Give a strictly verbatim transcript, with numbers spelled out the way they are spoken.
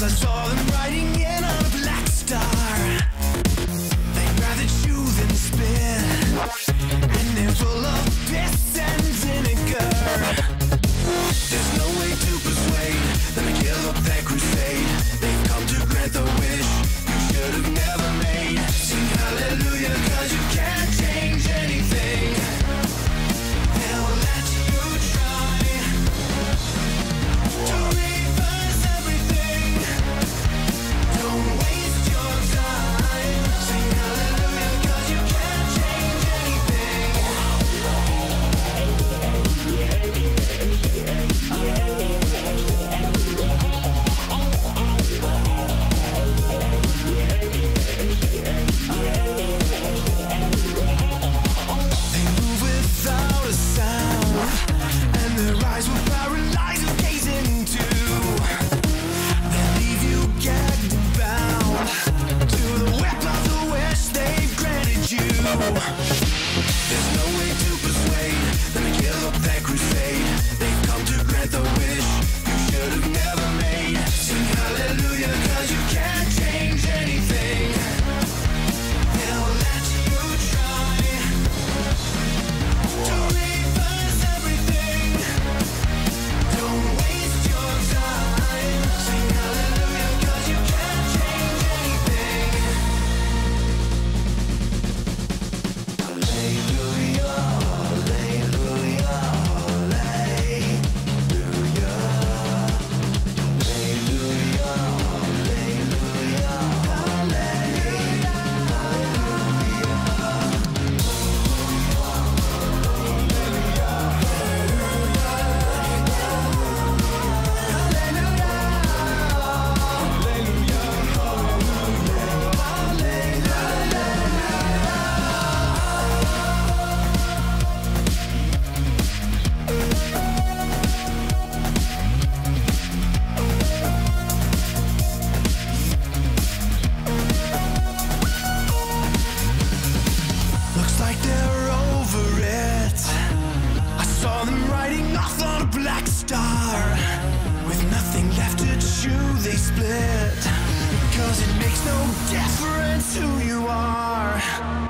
I saw them riding in on a black star. They'd rather chew than spit, and they're full of piss and vinegar. There's no way to persuade them to give up their crusade. They've come to grant the wish you should have never made. Sing hallelujah, cause you can't change anything. They'll let you try to reverse everything. Don't waste your time. Sing hallelujah, cause you can't change anything. They move without a sound, and their eyes will paralyze you gazing into. They leave you gagged and bound to the whip of the wish they've granted you. There's no way to persuade them to give up their crusade. They've come to grant the wish you should have never made. Sing hallelujah, cause you can't change anything. They'll let you try to reverse everything. Don't waste your time. Sing hallelujah, cause you can't change anything. Hallelujah, hallelujah, looks like they're over it. I saw them riding off on a black star. With nothing left to chew, they split. Because it makes no difference who you are.